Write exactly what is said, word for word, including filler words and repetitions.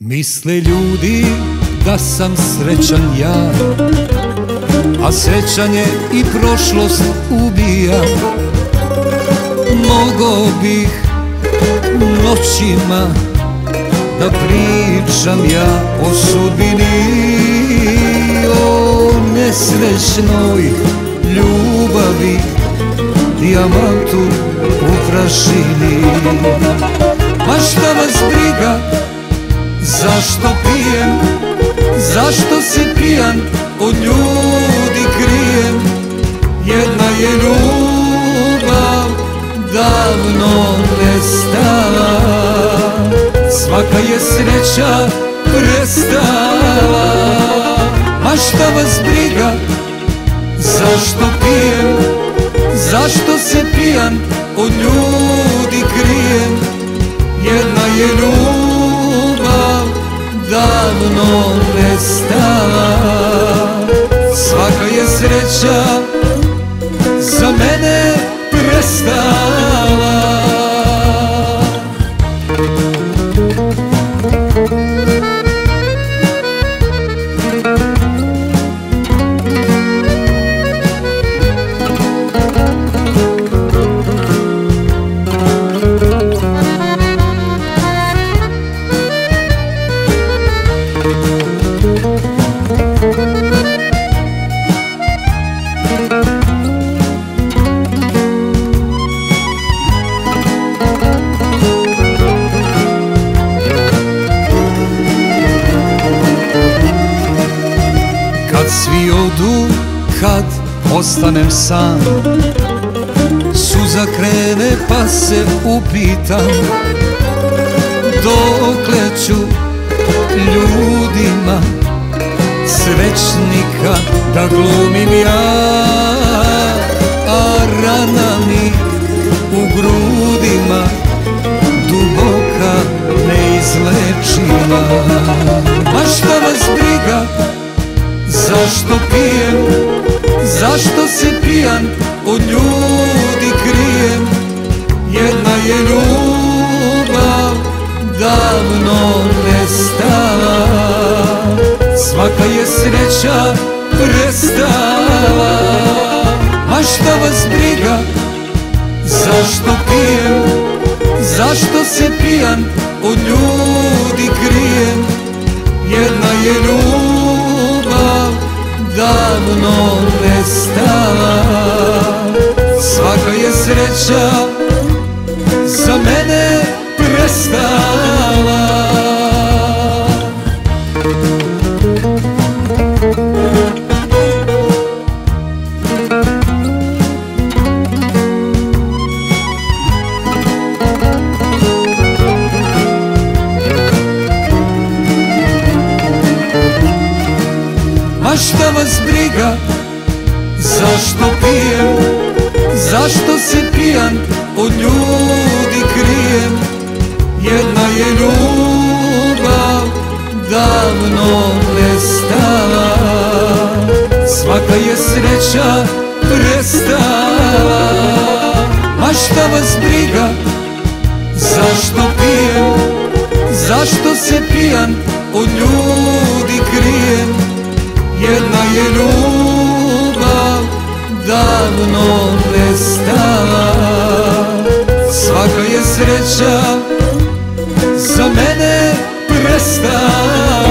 Misle ljudi da sam srećan ja, a srećanje i prošlost ubija. Mogao bih noćima da pričam ja o sudbini, o nesrećnoj ljubavi, dijamantu u prašini. Ma šta vas briga zašto pijem, zašto se pijan od ljudi krijem. Jedna je ljubav davno nestala, svaka je sreća prestala. Ma šta vas briga zašto pijem, zašto se pijan od ljudi krijem. Jedna je ljubav davno nestala, svaka je sreća za mene prestala. Kad svi odu, kad ostanem sam, suza krene pa se upitam, dokle ću ljudima srećnika da glumim ja, a rana mi u grudima duboka neizlečiva. Ma šta vas briga zašto pijem, zašto se pijan od ljudi krijem. Jedna je ljubav davno nestala, svaka je sreća prestala. Ma šta vas briga zašto pijem, zašto se pijan od ljudi krijem. Jedna je ljubav davno nestala, svaka je sreća za mene prestala. Ma šta vas briga zašto pijem, zašto se pijan od ljudi krijem. Jedna je ljubav davno nestala, svaka je sreća prestala. Ma šta vas briga zašto pijem, zašto se pijan od ljudi krijem. Jedna je ljubav davno nestala, svaka je sreća za mene prestala.